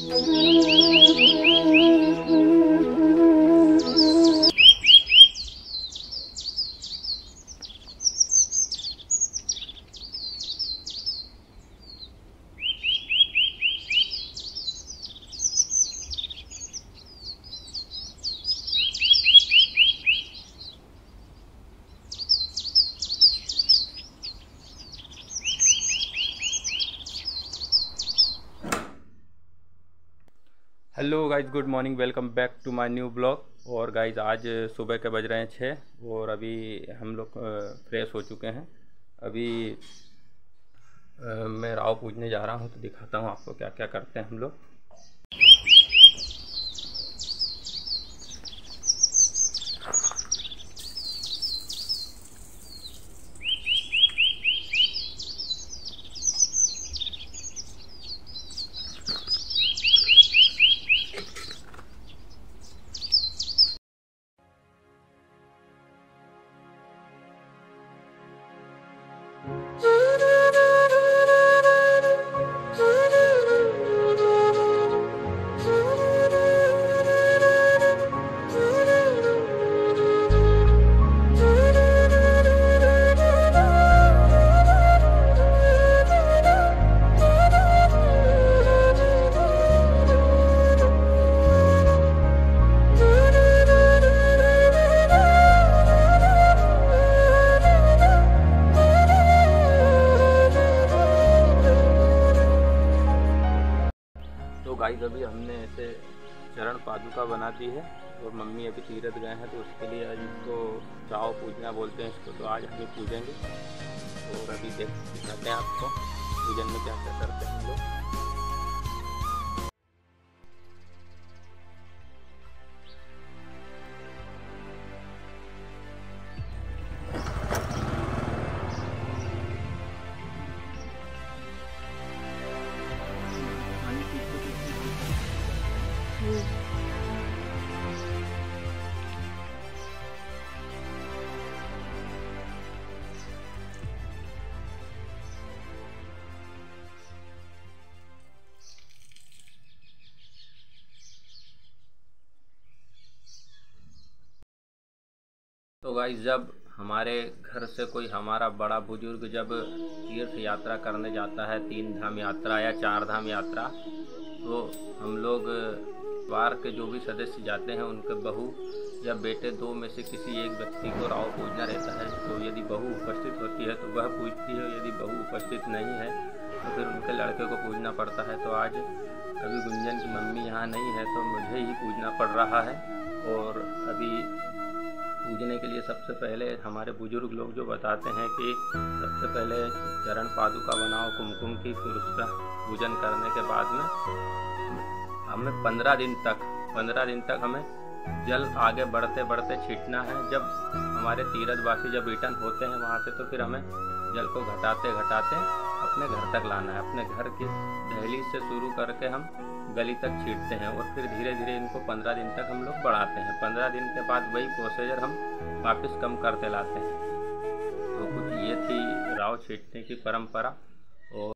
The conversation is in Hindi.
Hello guys, good morning, welcome back to my new vlog. और गाइज आज सुबह के बज रहे हैं 6 और अभी हम लोग फ्रेश हो चुके हैं। अभी मैं राव पूजने जा रहा हूँ, तो दिखाता हूँ आपको क्या क्या करते हैं हम लोग। तो गाइस अभी हमने ऐसे चरण पादुका बना दी है और मम्मी अभी तीरथ गए हैं, तो उसके लिए आज इसको राव पूजना बोलते हैं इसको, तो आज हम पूजेंगे। और अभी दिखाते हैं आपको पूजन में क्या क्या करते हैं हम लोग। तो गाइस जब हमारे घर से कोई हमारा बड़ा बुजुर्ग जब तीर्थ यात्रा करने जाता है, 3 धाम यात्रा या 4 धाम यात्रा, तो हम लोग परिवार के जो भी सदस्य जाते हैं उनके बहू या बेटे 2 में से किसी एक व्यक्ति को राव पूजना रहता है। तो यदि बहू उपस्थित होती है तो वह पूजती है, यदि बहू उपस्थित नहीं है तो फिर उनके लड़के को पूजना पड़ता है। तो आज अभी गुंजन की मम्मी यहाँ नहीं है तो मुझे ही पूजना पड़ रहा है। और अभी पूजने के लिए सबसे पहले हमारे बुजुर्ग लोग जो बताते हैं कि सबसे पहले चरण पादुका बनाओ कुमकुम की, फिर उसका पूजन करने के बाद में हमें 15 दिन तक हमें जल आगे बढ़ते बढ़ते छींटना है। जब हमारे तीर्थवासी जब रिटर्न होते हैं वहाँ से, तो फिर हमें जल को घटाते घटाते अपने घर तक लाना है। अपने घर की दहलीज से शुरू करके हम गली तक छींटते हैं और फिर धीरे धीरे इनको 15 दिन तक हम लोग बढ़ाते हैं। 15 दिन के बाद वही प्रोसीजर हम वापस कम करते लाते हैं। तो कुछ ये थी राव छींटने की परंपरा। और